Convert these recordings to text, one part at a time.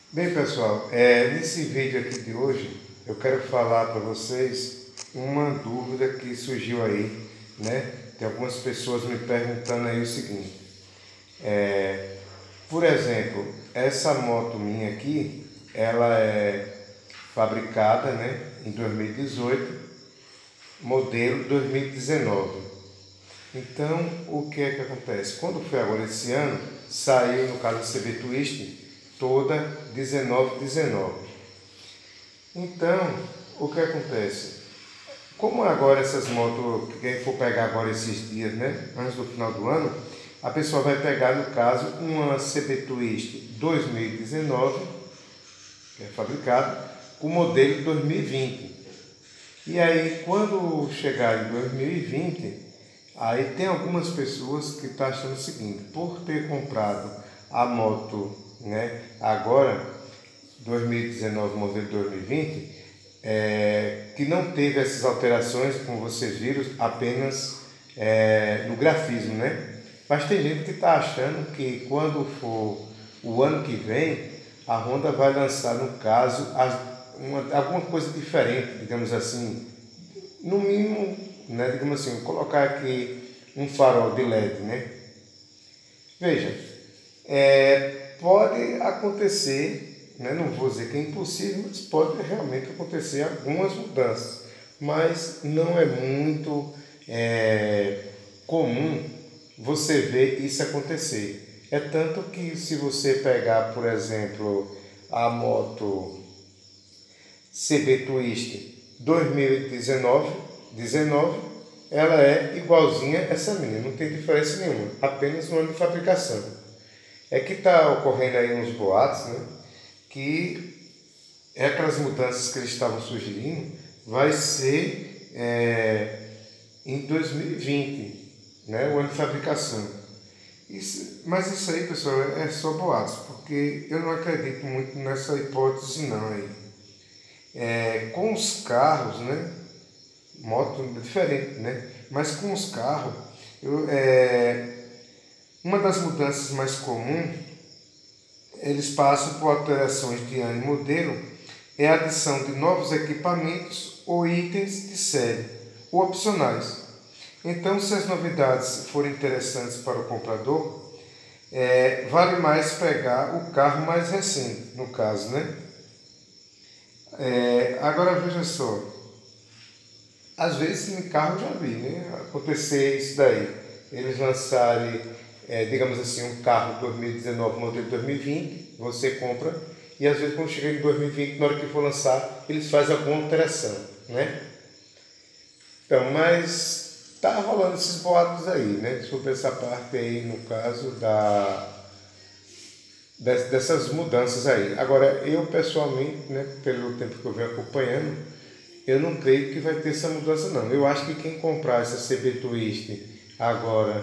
Bem, pessoal, nesse vídeo aqui de hoje eu quero falar para vocês uma dúvida que surgiu aí, né? Tem algumas pessoas me perguntando aí o seguinte: por exemplo, essa moto minha aqui, ela é fabricada, né, em 2018, modelo 2019. Então, o que é que acontece? Quando foi agora esse ano, saiu, no caso da CB Twist, toda 1919. Então, o que acontece? Como agora essas motos, quem for pegar agora esses dias, né, antes do final do ano, a pessoa vai pegar, no caso, uma CB Twist 2019, que é fabricada, com modelo 2020. E aí, quando chegar em 2020, aí tem algumas pessoas que estão achando o seguinte: por ter comprado a moto, né, agora, 2019, modelo 2020, que não teve essas alterações, como vocês viram, apenas no grafismo, né? Mas tem gente que está achando que quando for o ano que vem, a Honda vai lançar, no caso, alguma coisa diferente, digamos assim, no mínimo, né, digamos assim, vou colocar aqui um farol de LED, né? Veja, pode acontecer, né, não vou dizer que é impossível, mas pode realmente acontecer algumas mudanças, mas não é muito comum você ver isso acontecer. É tanto que se você pegar, por exemplo, a moto CB Twist 2019, ela é igualzinha a essa minha, não tem diferença nenhuma, apenas no ano de fabricação. É que está ocorrendo aí uns boatos, né, que aquelas mudanças que eles estavam sugerindo vai ser em 2020, né, o ano de fabricação. Mas isso aí, pessoal, é só boatos, porque eu não acredito muito nessa hipótese não aí. Com os carros, né? Moto é diferente, né? Mas com os carros, uma das mudanças mais comuns, eles passam por alterações de ano e modelo, é a adição de novos equipamentos ou itens de série, ou opcionais. Então, se as novidades forem interessantes para o comprador, vale mais pegar o carro mais recente, no caso, né? Agora veja só, às vezes em carro eu já vi, né, acontecer isso daí. Eles lançarem, digamos assim, um carro 2019, modelo 2020, você compra, e às vezes quando chega em 2020, na hora que for lançar, eles fazem alguma alteração, né? Então, mas tá rolando esses boatos aí, né, sobre essa parte aí, no caso dessas mudanças aí. Agora, eu pessoalmente, né, pelo tempo que eu venho acompanhando, eu não creio que vai ter essa mudança não. Eu acho que quem comprar essa CB Twist agora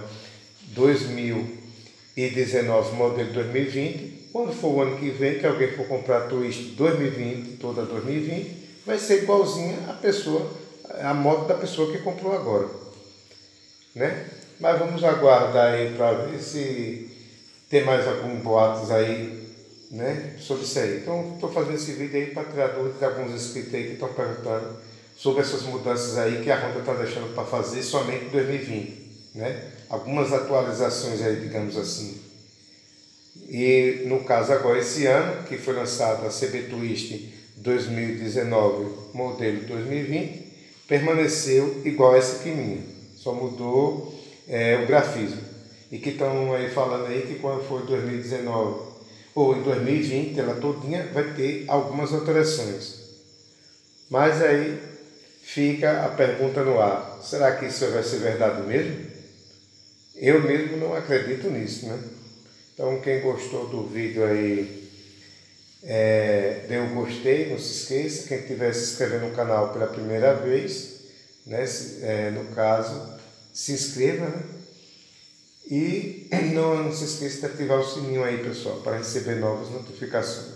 2019, modelo 2020, quando for o ano que vem, que alguém for comprar a Twist 2020, toda 2020, vai ser igualzinha a moto da pessoa que comprou agora, né? Mas vamos aguardar aí para ver se tem mais alguns boatos aí, né, sobre isso aí. Então, estou fazendo esse vídeo aí para tirar dúvidas de alguns inscritos aí que estão perguntando sobre essas mudanças aí que a Honda está deixando para fazer somente em 2020, né? Algumas atualizações aí, digamos assim. E no caso agora, esse ano, que foi lançada a CB Twist 2019, modelo 2020, permaneceu igual a essa aqui minha, só mudou o grafismo. E que estão aí falando aí que quando for 2019 ou em 2020, ela todinha vai ter algumas alterações. Mas aí fica a pergunta no ar: será que isso vai ser verdade mesmo? Eu mesmo não acredito nisso, né? Então, quem gostou do vídeo aí, dê um gostei, não se esqueça. Quem estiver se inscrevendo no canal pela primeira vez, né, no caso, se inscreva, né? E não se esqueça de ativar o sininho aí, pessoal, para receber novas notificações.